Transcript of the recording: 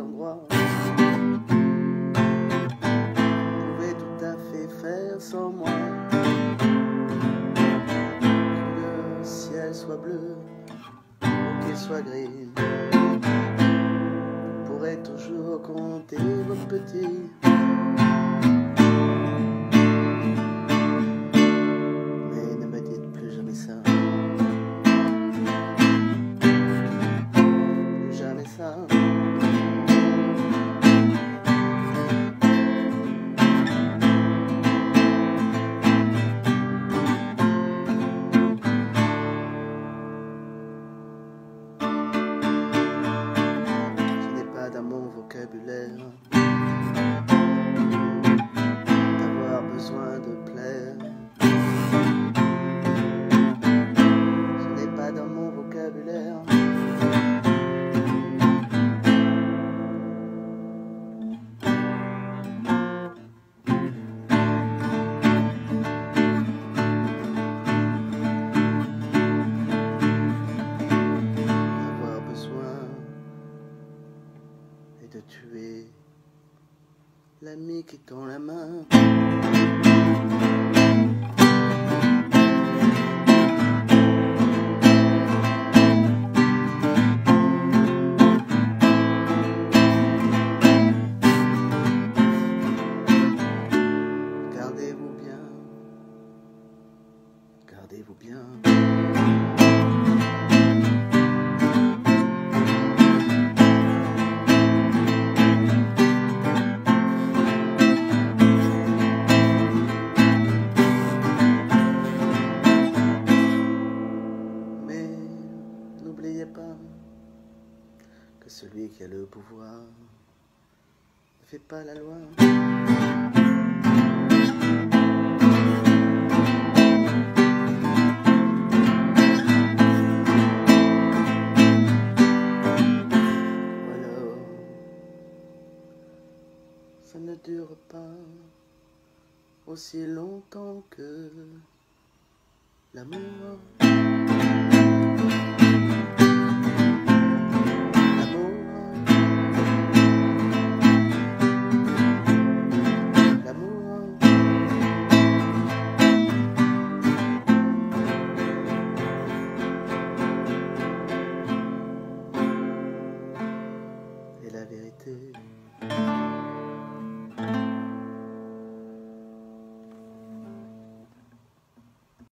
endroit. Vous pouvez tout à fait faire sans moi. Que le ciel soit bleu ou qu'il soit gris, vous pourrez toujours compter vos petits. Mais ne me dites plus jamais ça. Plus jamais ça. Dans mon vocabulaire d'avoir besoin de plaire. Ce n'est pas dans mon vocabulaire d'avoir besoin et de tuer l'ami qui tend la main. Gardez-vous bien, gardez-vous bien. N'oubliez pas que celui qui a le pouvoir ne fait pas la loi. Ou alors, ça ne dure pas aussi longtemps que l'amour.